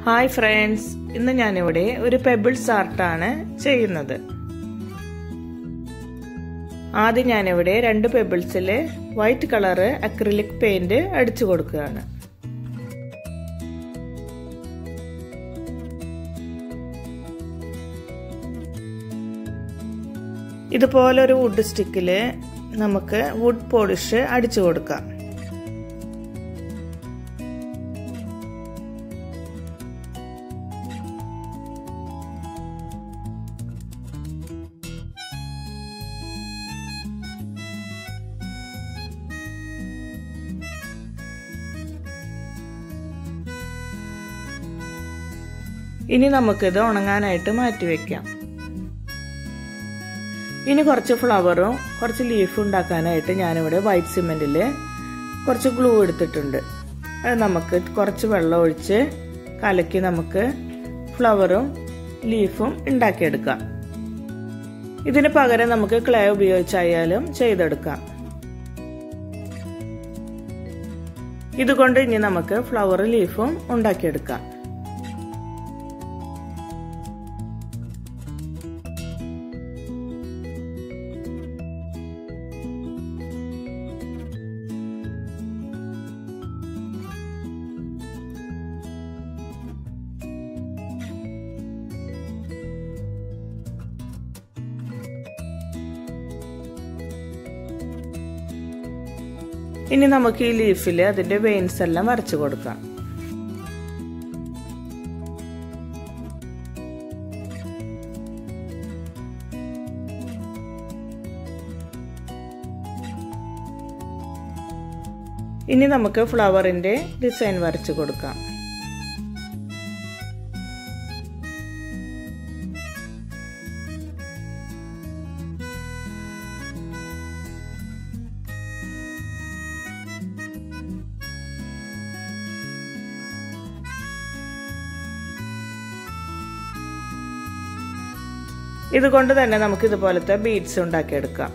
Hi friends, ഇന്ന് ഞാനിവിടെ ഒരു പെബിൾസ് ആർട്ടാണ് ചെയ്യുന്നത്. ആദ്യം ഞാനിവിടെ 2 പെബിൾസിൽ വൈറ്റ് കളർ അക്രിലിക് പെയിന്റ് അടിച്ചു കൊടുക്കുകയാണ്. ഇതുപോലെ ഒരു വുഡ് സ്റ്റിക്കിൽ നമുക്ക് വുഡ് പോളിഷ് അടിച്ചു കൊടുക്കാം. ഇനി നമുക്കിത് ഉണങ്ങാനായിട്ട് മാറ്റിവെക്കാം. ഇനി കുറച്ച് ഫ്ലവറും കുറച്ച് ലീഫും ഉണ്ടാക്കാനായിട്ട് ഞാനിവിടെ വൈറ്റ് സിമെന്റിൽ കുറച്ച് ഗ്ലൂ എടുത്തിട്ടുണ്ട്. അത് നമുക്ക് കുറച്ച് വെള്ളം ഒഴിച്ച് കലക്കി നമുക്ക് ഫ്ലവറും ലീഫും ഉണ്ടാക്കിയെടുക്കാം. ഇതിന് പകരം നമുക്ക് ക്ലേ ഉപയോഗിച്ചായാലും ചെയ്തെടുക്കാം. ഇതുകൊണ്ട് ഇനി നമുക്ക് ഫ്ലവറും ലീഫും ഉണ്ടാക്കിയെടുക്കാം. ഇനി നമുക്ക് ഈ ലീഫിൽ അതിന്റെ വെയിൻസ് എല്ലാം വരച്ചു കൊടുക്കാം. ഇനി നമുക്ക് ഫ്ലവറിന്റെ ഡിസൈൻ വരച്ചു കൊടുക്കാം. ഇതുകൊണ്ട് തന്നെ നമുക്ക് ഇതുപോലത്തെ ബീഡ്സ് ഉണ്ടാക്കിയെടുക്കാം.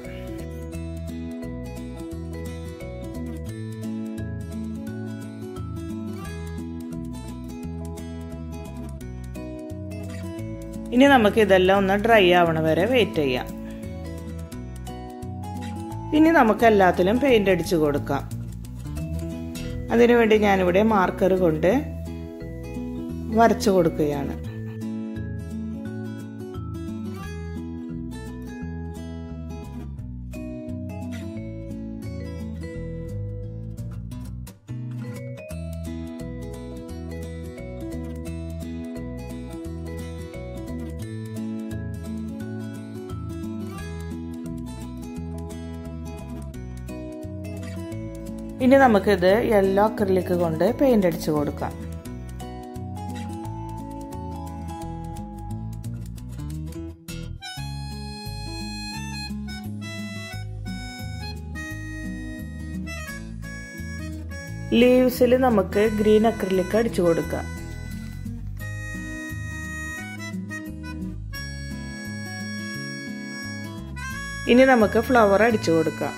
ഇനി നമുക്ക് ഇതെല്ലാം ഒന്ന് ഡ്രൈ ആവണ വരെ വെയിറ്റ് ചെയ്യാം. ഇനി നമുക്ക് എല്ലാത്തിലും പെയിന്റ് അടിച്ചു കൊടുക്കാം. അതിനുവേണ്ടി ഞാനിവിടെ മാർക്കർ കൊണ്ട് വരച്ചു കൊടുക്കുകയാണ്. ഇനി നമുക്കിത് യെല്ലോ അക്രിലിക് കൊണ്ട് പെയിന്റ് അടിച്ചു കൊടുക്കാം. ലീവ്സിൽ നമുക്ക് ഗ്രീൻ അക്രിലിക് അടിച്ചു കൊടുക്കാം. ഇനി നമുക്ക് ഫ്ലവർ അടിച്ചു കൊടുക്കാം.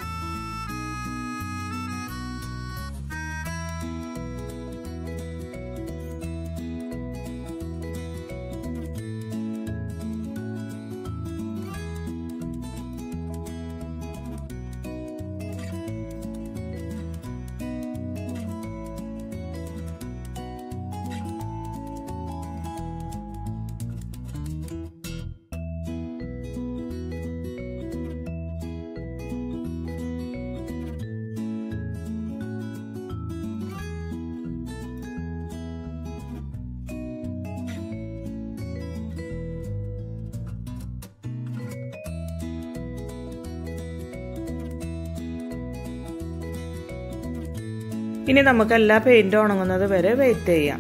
ഇനി നമുക്ക് എല്ലാ പെയിന്റും ഉണങ്ങുന്നത് വരെ വെയിറ്റ് ചെയ്യാം.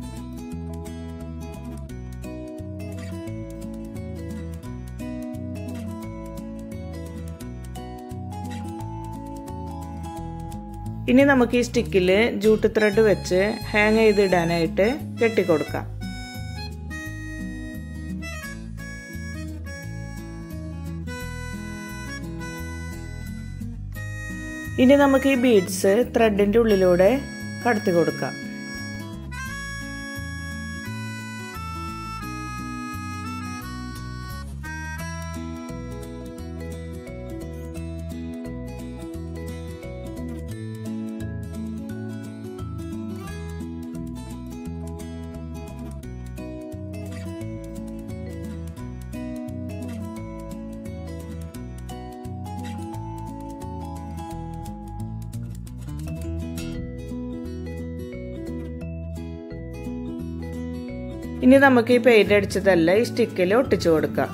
ഇനി നമുക്ക് ഈ സ്റ്റിക്കിൽ ജൂട്ട് ത്രെഡ് വെച്ച് ഹാങ് ചെയ്തിടാനായിട്ട് കെട്ടിക്കൊടുക്കാം. ഇനി നമുക്ക് ഈ ബീഡ്സ് ത്രെഡിന്റെ ഉള്ളിലൂടെ കടത്തി കൊടുക്കാം. ഇനി നമുക്ക് ഈ പെയിന്റ് അടിച്ചതെല്ലാം ഈ സ്റ്റിക്കിൽ ഒട്ടിച്ചു കൊടുക്കാം.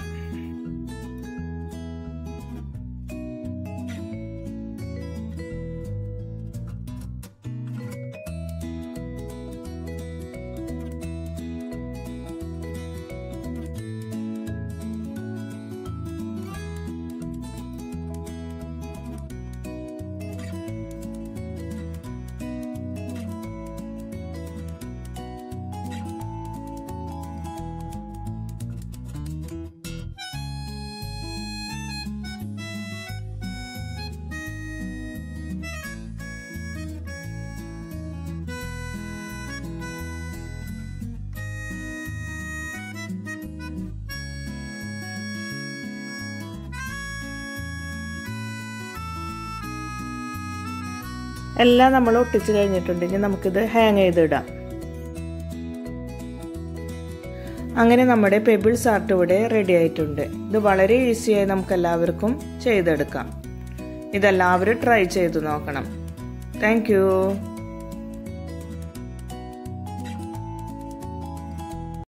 എല്ലാം നമ്മൾ ഒട്ടിച്ച് കഴിഞ്ഞിട്ടുണ്ടെങ്കിൽ നമുക്കിത് ഹാങ് ചെയ്തിടാം. അങ്ങനെ നമ്മുടെ പെബിൾസ് ആർട്ട് ഇവിടെ റെഡി ആയിട്ടുണ്ട്. ഇത് വളരെ ഈസിയായി നമുക്ക് എല്ലാവർക്കും ചെയ്തെടുക്കാം. ഇതെല്ലാവരും ട്രൈ ചെയ്തു നോക്കണം. Thank U.